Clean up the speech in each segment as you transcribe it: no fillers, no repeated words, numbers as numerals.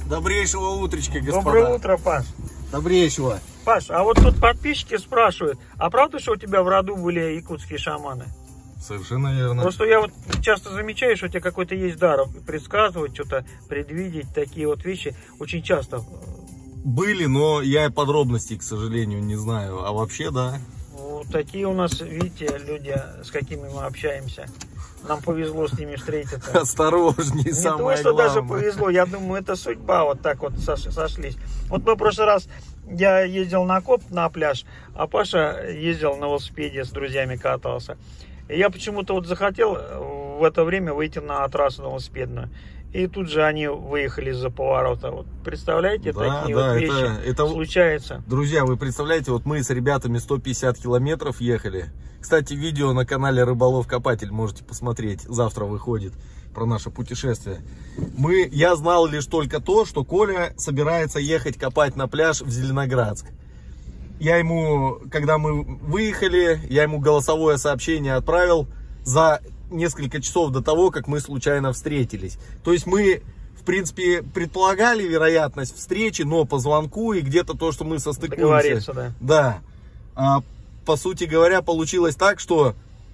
Добрейшего утречка, господа. Доброе утро, Паш. Добрейшего. Паш, а вот тут подписчики спрашивают, а правда, что у тебя в роду были якутские шаманы? Совершенно верно. Просто я вот часто замечаю, что у тебя какой-то есть дар предсказывать, что-то предвидеть, такие вот вещи очень часто. Были, но я подробностей, к сожалению, не знаю. А вообще, да. Вот такие у нас, видите, люди, с какими мы общаемся. Нам повезло с ними встретиться. Осторожней, самое Не то, что главное. даже повезло, я думаю, это судьба, вот так вот сошлись. Вот мы в прошлый раз, я ездил на коп, на пляж, а Паша ездил на велосипеде, с друзьями катался. И я почему-то вот захотел в это время выйти на трассу велосипедную. И тут же они выехали из-за поворота. Вот представляете, Да, такие да, вот вещи это случаются. Друзья, вы представляете, вот мы с ребятами 150 километров ехали. Кстати, видео на канале Рыболов Копатель можете посмотреть. Завтра выходит про наше путешествие. Я знал лишь только то, что Коля собирается ехать копать на пляж в Зеленоградск. Я ему, когда мы выехали, я ему голосовое сообщение отправил за несколько часов до того, как мы случайно встретились. То есть мы, в принципе, предполагали вероятность встречи, но по звонку и где-то то, что мы состыкуемся. Договориться, да. Да. А, по сути говоря, получилось так, что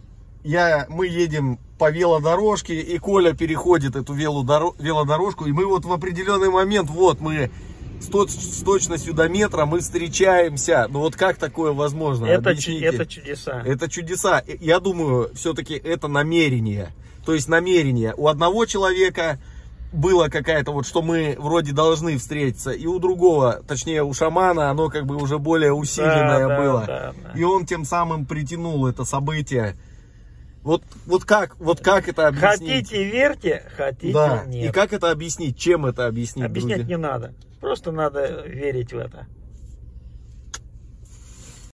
мы едем по велодорожке, и Коля переходит эту велодорожку, и мы вот в определенный момент, вот мы с точностью до метра мы встречаемся. Ну вот как такое возможно? Это чудеса. Это чудеса. Я думаю, все-таки это намерение. То есть намерение. У одного человека было какая-то вот, что мы вроде должны встретиться, и у другого, точнее у шамана, оно как бы уже более усиленное было. Да. И он тем самым притянул это событие. Вот как это объяснить? Хотите верьте, хотите да. нет. И как это объяснить? Чем это объяснить? Объяснять друзья? не надо. Просто надо верить в это.